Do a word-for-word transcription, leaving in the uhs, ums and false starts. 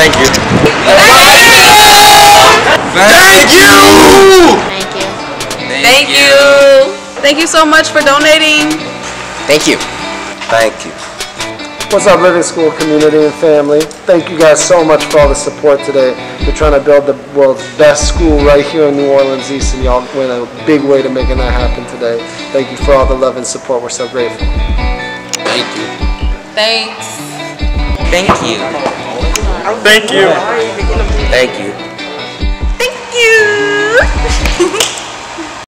Thank you. Thank you. Thank you. Thank you. Thank you. Thank you so much for donating. Thank you. Thank you. What's up, Living School community and family? Thank you guys so much for all the support today. We're trying to build the world's best school right here in New Orleans East, and y'all went a big way to making that happen today. Thank you for all the love and support. We're so grateful. Thank you. Thanks. Thank you. Thank you. Thank you. Thank you.